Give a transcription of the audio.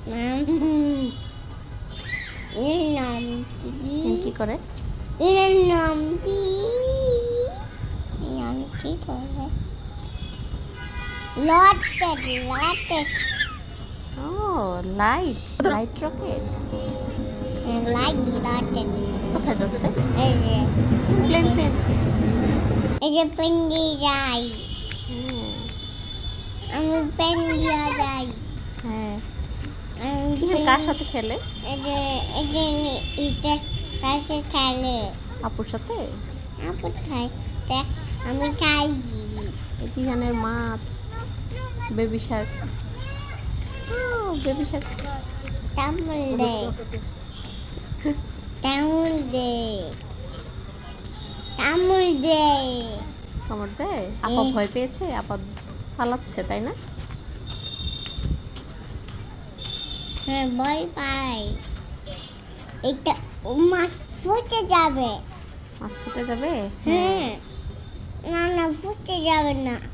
কি করে? ও লাইট রকেট। কোথায় যাচ্ছে? প্লেন। এই যে পেন দিয়ে যাই, আমি পেন দিয়ে যাই। হ্যাঁ, কার সাথে খেলে? কাছে খেলে আপুর সাথে। আপুর খাইতে আমি খাই। জিহানের মাছ, বেবি শার্ক। বেবি শার্ক তামুল দে। কামড় দেয়। আপা ভয় পেয়েছে, আপা পালাচ্ছে, তাই না? হ্যাঁ, ভয় পাই। এটা মাছ ফুটে যাবে। মাছ ফুটে যাবে? হ্যাঁ, না ফুটে যাবে না।